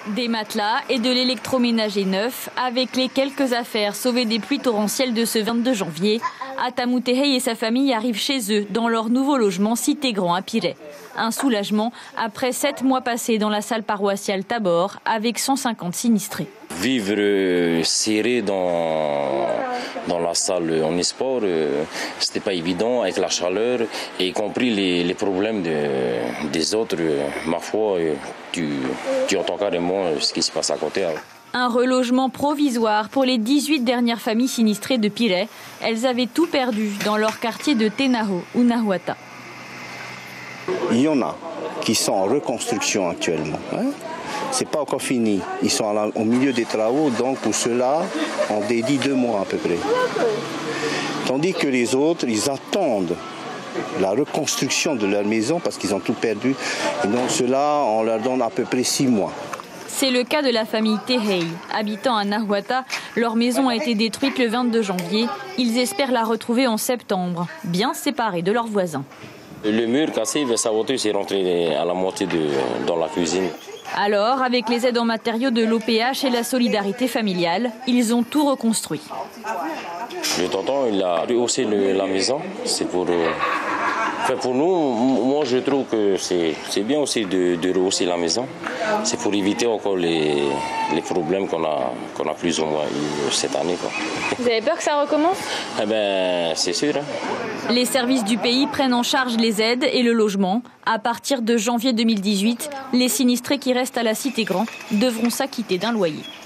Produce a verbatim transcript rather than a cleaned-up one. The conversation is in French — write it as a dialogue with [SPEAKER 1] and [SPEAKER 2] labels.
[SPEAKER 1] Des matelas et de l'électroménager neuf, avec les quelques affaires sauvées des pluies torrentielles de ce vingt-deux janvier, Atamou Tehei et sa famille arrivent chez eux dans leur nouveau logement Cité Grand à Pirée. Un soulagement après sept mois passés dans la salle paroissiale Tabor avec cent cinquante sinistrés.
[SPEAKER 2] Vivre serré dans, dans la salle omnisport, euh, c'était pas évident avec la chaleur, et y compris les, les problèmes de, des autres. Euh, ma foi, euh, tu, tu entends carrément ce qui se passe à côté. Hein.
[SPEAKER 1] Un relogement provisoire pour les dix-huit dernières familles sinistrées de Pirée. Elles avaient tout perdu dans leur quartier de Tenaho ou Nahuata.
[SPEAKER 3] Il y en a qui sont en reconstruction actuellement. Hein. C'est pas encore fini. Ils sont à la, au milieu des travaux, donc pour cela, on dédie deux mois à peu près. Tandis que les autres, ils attendent la reconstruction de leur maison parce qu'ils ont tout perdu. Et donc cela, on leur donne à peu près six mois.
[SPEAKER 1] C'est le cas de la famille Tehei. Habitant à Nahuata, leur maison a été détruite le vingt-deux janvier. Ils espèrent la retrouver en septembre, bien séparés de leurs voisins.
[SPEAKER 2] Le mur cassé, sa voiture s'est rentrée à la moitié de, dans la cuisine.
[SPEAKER 1] Alors, avec les aides en matériaux de l'O P H et la solidarité familiale, ils ont tout reconstruit.
[SPEAKER 2] Le tonton, il a rehaussé le, la maison. C'est pour, euh, enfin pour nous, moi je trouve que c'est bien aussi de, de rehausser la maison. C'est pour éviter encore les, les problèmes qu'on a, qu'on a plus ou moins eu cette année. Quoi.
[SPEAKER 1] Vous avez peur que ça recommence?
[SPEAKER 2] Eh ben, c'est sûr. Hein.
[SPEAKER 1] Les services du pays prennent en charge les aides et le logement. À partir de janvier deux mille dix-huit, les sinistrés qui restent à la Cité Grand devront s'acquitter d'un loyer.